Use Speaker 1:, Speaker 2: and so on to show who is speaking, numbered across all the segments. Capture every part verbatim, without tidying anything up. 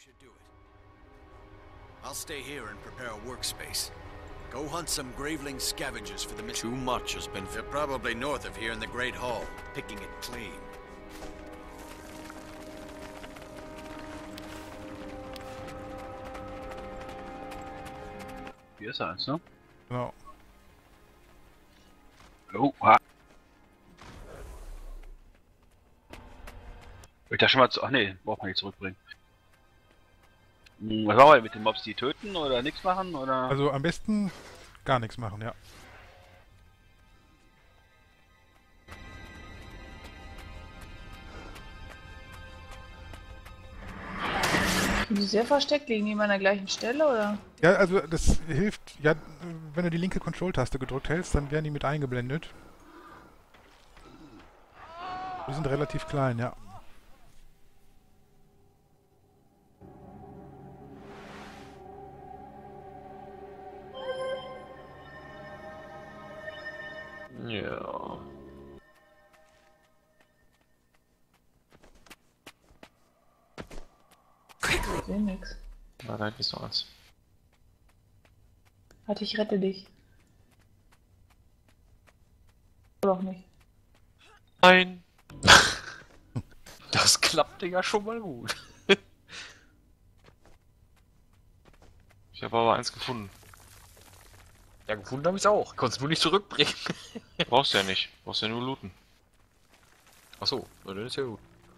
Speaker 1: should do it. I'll stay here and prepare a workspace. Go hunt some Graveling scavengers for the mission.
Speaker 2: Too much has been...
Speaker 1: They're probably north of here in the Great Hall, picking it clean.
Speaker 3: Hier ist eins, ne?
Speaker 4: Genau.
Speaker 3: Oh, ha. Ich da schon mal zu. Ach nee, braucht man nicht zurückbringen. Hm, was machen wir mit den Mobs? Die töten oder nichts machen? Oder?
Speaker 4: Also am besten gar nichts machen, ja.
Speaker 5: Sind die sehr versteckt? Liegen die immer an der gleichen Stelle, oder?
Speaker 4: Ja, also das hilft, ja, wenn du die linke Control-Taste gedrückt hältst, dann werden die mit eingeblendet. Die sind relativ klein, ja.
Speaker 2: Ja.
Speaker 5: Ich sehe nix.
Speaker 2: Na, da ist noch eins.
Speaker 5: Warte, ich rette dich. Oder auch nicht.
Speaker 2: Nein! Das klappte ja schon mal gut. Ich habe aber eins gefunden.
Speaker 6: Ja, gefunden habe ich auch. Konntest du nicht zurückbringen.
Speaker 2: Brauchst du ja nicht. Brauchst ja nur looten.
Speaker 6: Achso, na, dann ist ja gut.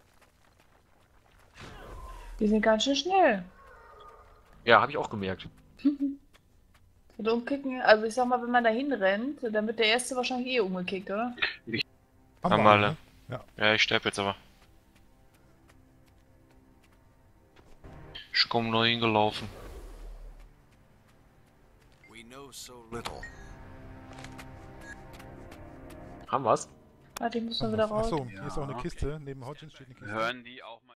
Speaker 5: Die sind ganz schön schnell.
Speaker 6: Ja, habe ich auch gemerkt.
Speaker 5: Und umkicken, also ich sag mal, wenn man da hinrennt, dann wird der erste wahrscheinlich eh umgekickt, oder?
Speaker 4: Haben
Speaker 2: Haben
Speaker 4: wir
Speaker 2: alle.
Speaker 4: ne? Ja.
Speaker 2: Ja, ich sterbe jetzt aber. Ich komm neu hingelaufen.
Speaker 1: We know so little.
Speaker 6: Haben wir's?
Speaker 5: Warte, ich muss mal wieder raus.
Speaker 4: Achso, hier ist auch eine Kiste. Neben Hodgins steht eine Kiste.
Speaker 3: Hören die auch mal.